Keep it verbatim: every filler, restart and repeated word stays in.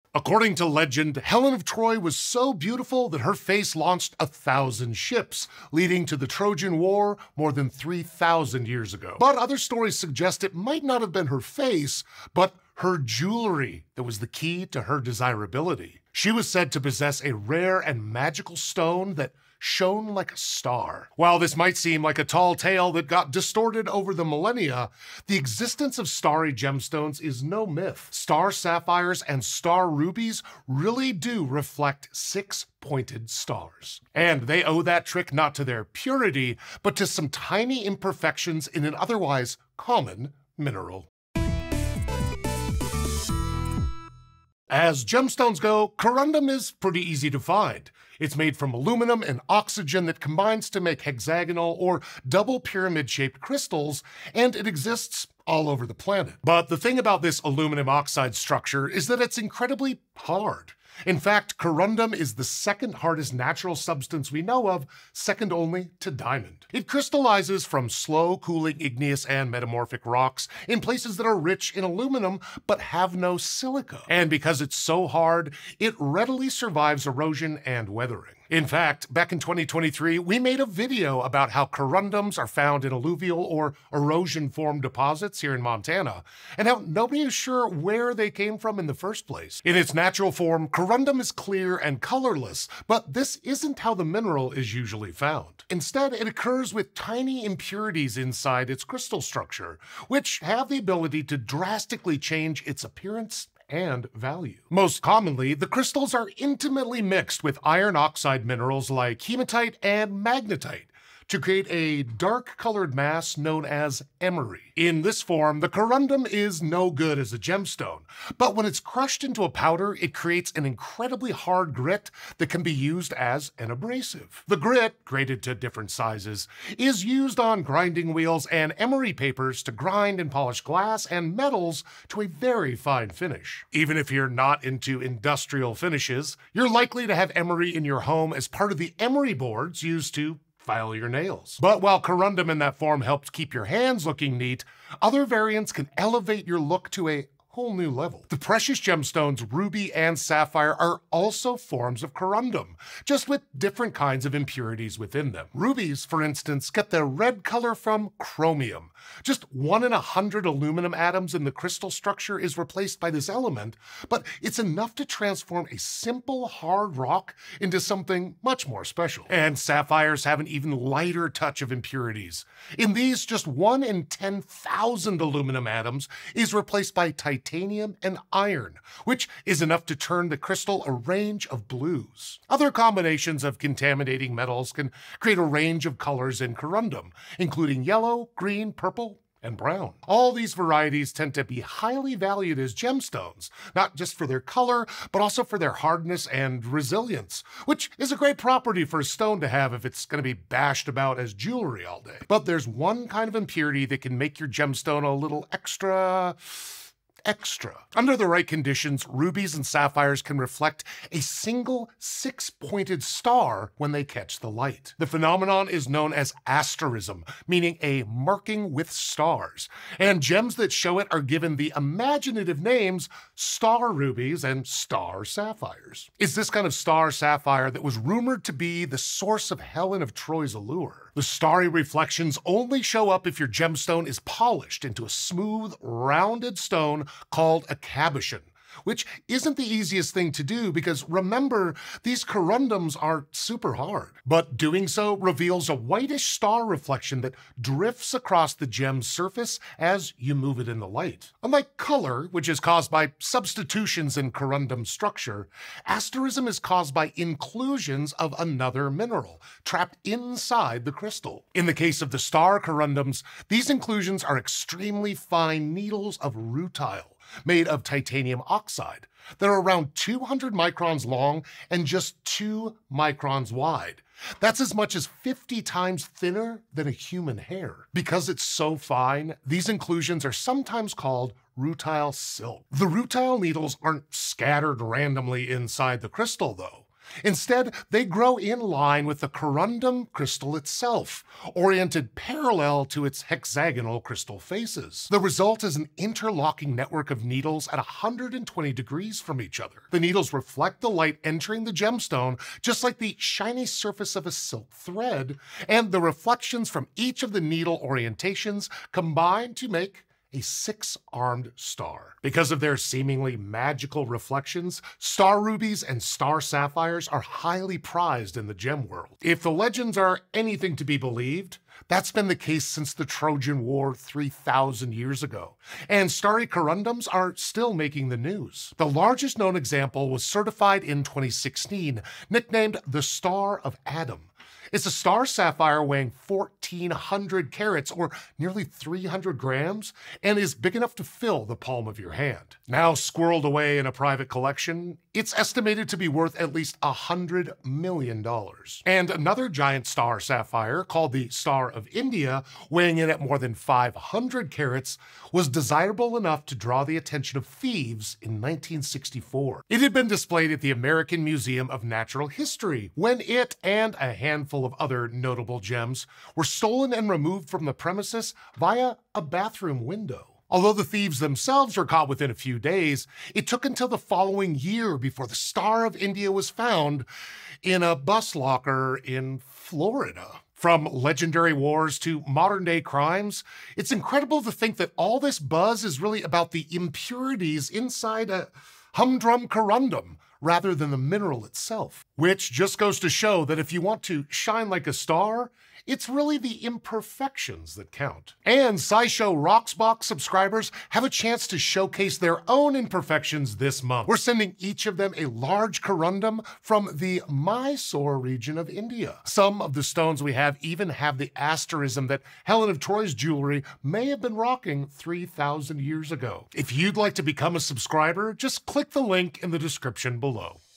According to legend, Helen of Troy was so beautiful that her face launched a thousand ships, leading to the Trojan War more than three thousand years ago. But other stories suggest it might not have been her face, but her jewelry that was the key to her desirability. She was said to possess a rare and magical stone that shone like a star. While this might seem like a tall tale that got distorted over the millennia, the existence of starry gemstones is no myth. Star sapphires and star rubies really do reflect six-pointed stars. And they owe that trick not to their purity, but to some tiny imperfections in an otherwise common mineral. As gemstones go, corundum is pretty easy to find. It's made from aluminum and oxygen that combines to make hexagonal or double pyramid-shaped crystals, and it exists all over the planet. But the thing about this aluminum oxide structure is that it's incredibly hard. In fact, corundum is the second hardest natural substance we know of, second only to diamond. It crystallizes from slow-cooling igneous and metamorphic rocks in places that are rich in aluminum but have no silica. And because it's so hard, it readily survives erosion and weathering. In fact, back in twenty twenty-three, we made a video about how corundums are found in alluvial or erosion-formed deposits here in Montana, and how nobody is sure where they came from in the first place. In its natural form, corundum is clear and colorless, but this isn't how the mineral is usually found. Instead, it occurs with tiny impurities inside its crystal structure, which have the ability to drastically change its appearance and value. Most commonly, the crystals are intimately mixed with iron oxide minerals like hematite and magnetite to create a dark-colored mass known as emery. In this form, the corundum is no good as a gemstone, but when it's crushed into a powder, it creates an incredibly hard grit that can be used as an abrasive. The grit, graded to different sizes, is used on grinding wheels and emery papers to grind and polish glass and metals to a very fine finish. Even if you're not into industrial finishes, you're likely to have emery in your home as part of the emery boards used to file your nails. But while corundum in that form helps keep your hands looking neat, other variants can elevate your look to a whole new level. The precious gemstones ruby and sapphire are also forms of corundum, just with different kinds of impurities within them. Rubies, for instance, get their red color from chromium. Just one in a hundred aluminum atoms in the crystal structure is replaced by this element, but it's enough to transform a simple hard rock into something much more special. And sapphires have an even lighter touch of impurities. In these, just one in ten thousand aluminum atoms is replaced by titanium titanium and iron, which is enough to turn the crystal a range of blues. Other combinations of contaminating metals can create a range of colors in corundum, including yellow, green, purple, and brown. All these varieties tend to be highly valued as gemstones, not just for their color, but also for their hardness and resilience, which is a great property for a stone to have if it's going to be bashed about as jewelry all day. But there's one kind of impurity that can make your gemstone a little extra... extra. Under the right conditions, rubies and sapphires can reflect a single six-pointed star when they catch the light. The phenomenon is known as asterism, meaning a marking with stars, and gems that show it are given the imaginative names star rubies and star sapphires. It's this kind of star sapphire that was rumored to be the source of Helen of Troy's allure. The starry reflections only show up if your gemstone is polished into a smooth, rounded stone called a cabochon, which isn't the easiest thing to do because, remember, these corundums are super hard. But doing so reveals a whitish star reflection that drifts across the gem's surface as you move it in the light. Unlike color, which is caused by substitutions in corundum structure, asterism is caused by inclusions of another mineral trapped inside the crystal. In the case of the star corundums, these inclusions are extremely fine needles of rutile, made of titanium oxide. They're around two hundred microns long and just two microns wide. That's as much as fifty times thinner than a human hair. Because it's so fine, these inclusions are sometimes called rutile silk. The rutile needles aren't scattered randomly inside the crystal, though. Instead, they grow in line with the corundum crystal itself, oriented parallel to its hexagonal crystal faces. The result is an interlocking network of needles at one hundred twenty degrees from each other. The needles reflect the light entering the gemstone, just like the shiny surface of a silk thread, and the reflections from each of the needle orientations combine to make a six-armed star. Because of their seemingly magical reflections, star rubies and star sapphires are highly prized in the gem world. If the legends are anything to be believed, that's been the case since the Trojan War three thousand years ago, and starry corundums are still making the news. The largest known example was certified in twenty sixteen, nicknamed the Star of Adam. It's a star sapphire weighing fourteen hundred carats, or nearly three hundred grams, and is big enough to fill the palm of your hand. Now squirreled away in a private collection, it's estimated to be worth at least one hundred million dollars. And another giant star sapphire, called the Star of India, weighing in at more than five hundred carats, was desirable enough to draw the attention of thieves in nineteen sixty-four. It had been displayed at the American Museum of Natural History when it and a handful of other notable gems were stolen and removed from the premises via a bathroom window. Although the thieves themselves were caught within a few days, it took until the following year before the Star of India was found in a bus locker in Florida. From legendary wars to modern-day crimes, it's incredible to think that all this buzz is really about the impurities inside a humdrum corundum, rather than the mineral itself. Which just goes to show that if you want to shine like a star, it's really the imperfections that count. And SciShow Rocksbox subscribers have a chance to showcase their own imperfections this month. We're sending each of them a large corundum from the Mysore region of India. Some of the stones we have even have the asterism that Helen of Troy's jewelry may have been rocking three thousand years ago. If you'd like to become a subscriber, just click the link in the description below.